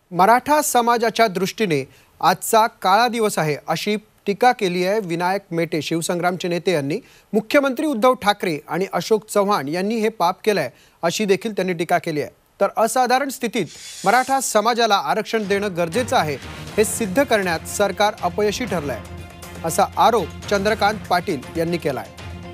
मराठा समाजाच्या दृष्टीने आजचा काळा दिवस आहे अशी टीका केली आहे विनायक मेटे शिवसंग्रामचे नेते यांनी। मुख्यमंत्री उद्धव ठाकरे आणि अशोक चव्हाण यांनी हे पाप केलंय अशी देखील त्यांनी टीका केली आहे। तर असाधारण स्थितीत मराठा समाजाला आरक्षण देणं गरजेचं आहे हे सिद्ध करण्यात सरकार अपयशी ठरलंय असा आरोप चंद्रकांत पाटील यांनी केलाय।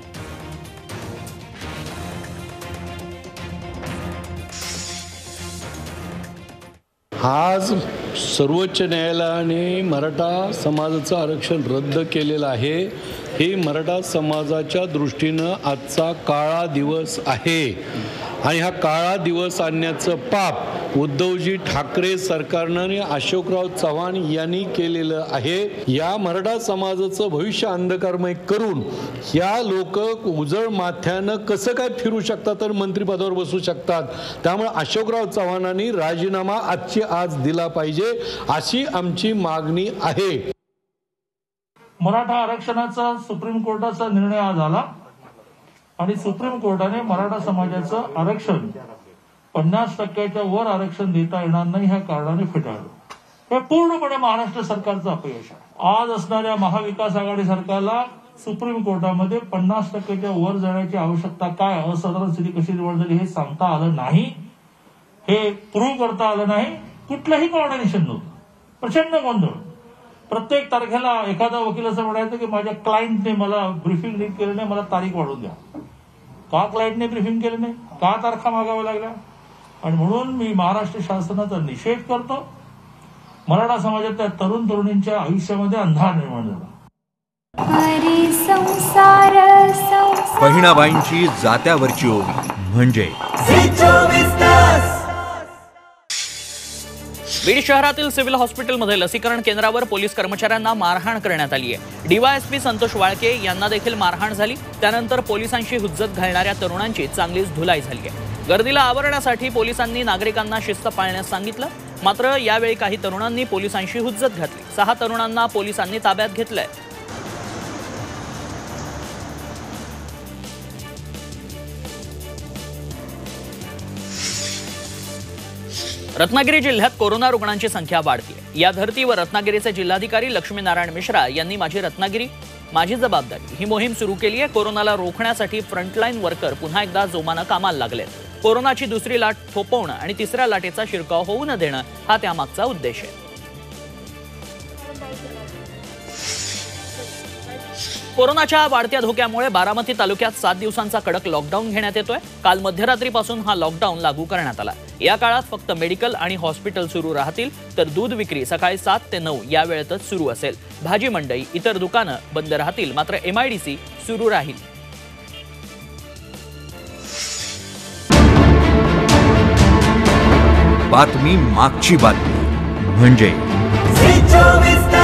आज सर्वोच्च न्यायालयाने मराठा समाजाचं आरक्षण रद्द केलेलं आहे। हे मराठा समाजाच्या दृष्टीने आजचा काळा दिवस आहे आणि हा काळा दिवस आणण्याचं पाप उद्धवजी ठाकरे सरकारने आणि अशोकराव चव्हाण यांनी केलेलं आहे। या मराठा समाजाचं भविष्य अंधकारमय करून या लोक उजळ माथ्यानं कसं काय फिरू शकतात तर मंत्रिपदावर बसू शकतात। त्यामुळे अशोकराव चव्हाणांनी राजीनामा आजची आज दिला पाहिजे अशी आमची मागणी आहे। मराठा आरक्षणाचा सुप्रीम कोर्टाचा निर्णय आज आला आणि सुप्रीम कोर्टाने मराठा समाजाचं आरक्षण 50% वर आरक्षण देता येणार नाही ह्या कारणाने फेटाळलं। हे पूर्णपणे महाराष्ट्र सरकारचं अपयश आहे। आज असणाऱ्या महाविकास आघाडी सरकारला सुप्रीम कोर्टामध्ये 50%च्या वर जाण्याची आवश्यकता काय, असाधारण स्थिती कशी निवड झाली हे सांगता आलं नाही, हे प्रूव्ह करता आलं नाही, कुठलंही कॉर्डिनेशन नव्हतं। प्रचंड गोंधळ। प्रत्येक तारखेला एखादा वकील असं म्हणायचं की माझ्या क्लायंटने मला ब्रीफिंग नीट केलं नाही, मला तारीख वाढवून द्या। का क्लायंटने ब्रीफिंग केलं नाही, का तारखा मागाव्या लागल्या? आणि म्हणून मी महाराष्ट्र शासनाचा निषेध करतो। मराठा समाजातल्या तरुण तरुणींच्या आयुष्यामध्ये अंधार निर्माण झाला। बहिणाबाईंची जात्यावरची ओवी म्हणजे बीड शहरातील सिव्हिल हॉस्पिटलमध्ये लसीकरण केंद्रावर पोलीस कर्मचाऱ्यांना मारहाण करण्यात आली आहे। डीवायएसपी संतोष वाळके यांना देखील मारहाण झाली। त्यानंतर पोलिसांशी हुज्जत घालणाऱ्या तरुणांची चांगलीच धुलाई झाली आहे। गर्दीला आवरण्यासाठी पोलिसांनी नागरिकांना शिस्त पाळण्यास सांगितलं, मात्र यावेळी काही तरुणांनी पोलिसांशी हुज्जत घातली। 6 तरुणांना पोलिसांनी ताब्यात घेतलंय। रत्नागिरी जिल्ह्यात कोरोना रुग्णांची संख्या वाढते। या धर्तीवर रत्नागिरीचे जिल्हाधिकारी लक्ष्मीनारायण मिश्रा यांनी माझी रत्नागिरी माझी जबाबदारी ही मोहीम सुरू केली आहे। कोरोनाला रोखण्यासाठी फ्रंटलाईन वर्कर पुन्हा एकदा जोमानं कामाला लागलेत। कोरोनाची दुसरी लाट थोपवणं आणि तिसऱ्या लाटेचा शिरकाव होऊ न देणं हा त्यामागचा उद्देश आहे। कोरोनाच्या वाढत्या धोक्यामुळे बारामती तालुक्यात 7 दिवसांचा कडक लॉकडाऊन घेण्यात येतोय। काल मध्यरात्रीपासून हा लॉकडाऊन लागू करण्यात आला। या काळात फक्त मेडिकल आणि हॉस्पिटल सुरू राहतील, तर दूध विक्री सकाळी 7 ते 9 या वेळेतच सुरू असेल। भाजी मंडई इतर दुकानं बंद राहतील, मात्र MIDC सुरू राहील। बातमी मागची बातमी म्हणजे